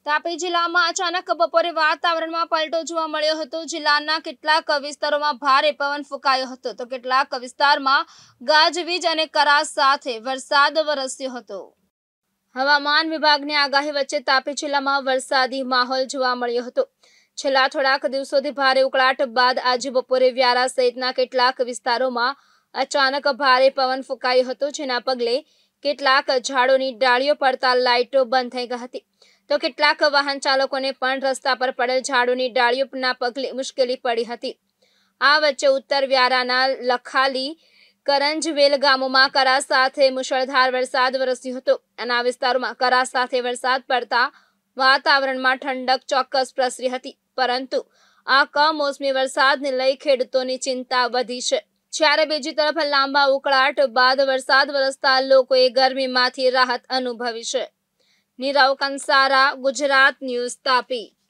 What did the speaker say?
તાપી જિલ્લામાં અચાનક બપોરે વાતાવરણમાં પલટો જોવા મળ્યો હતો। જિલ્લાના કેટલાક વિસ્તારોમાં ભારે પવન ફૂંકાયો હતો તો કેટલાક વિસ્તારમાં ગાજવીજ અને કરા સાથે વરસાદ વરસ્યો હતો। હવામાન વિભાગની આગાહી વચ્ચે તાપી જિલ્લામાં વરસાદી માહોલ જોવા મળ્યો હતો। છેલ્લા થોડાક દિવસોથી ભારે ઉકળાટ બાદ આજે બપોરે વ્યારા સહિતના કેટલાક વિસ્તારોમાં અચાનક ભારે પવન ફૂંકાયો હતો, જેના પગલે કેટલાક ઝાડોની ડાળીઓ પડતા લાઇટો બંધ થઈ ગઈ હતી તો કેટલાક વાહન ચાલકોને પણ રસ્તા પર પડેલ ઝાડોની ડાળીઓના પગલે મુશ્કેલી પડી હતી। આ વચ્ચે ઉત્તર વ્યારાના લખાલી કરંજવેલ ગામોમાં કરા સાથે મુશળધાર વરસાદ વરસ્યો હતો અને આ વિસ્તારોમાં કરા સાથે વરસાદ પડતા વાતાવરણમાં ઠંડક ચોક્કસ પ્રસરી હતી, પરંતુ આ કમોસમી વરસાદને લઈ ખેડૂતોની ચિંતા વધી છે। જ્યારે બીજી તરફ લાંબા ઉકળાટ બાદ વરસાદ વરસતા લોકોએ ગરમીમાંથી રાહત અનુભવી છે। નીરવ કંસારા, ગુજરાત ન્યૂઝ, તાપી।